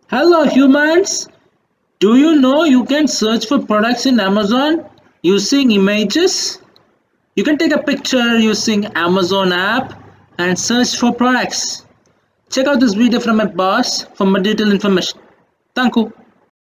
Hello humans! Do you know you can search for products in Amazon using images? You can take a picture using Amazon app and search for products. Check out this video from my boss for more detailed information. Thank you.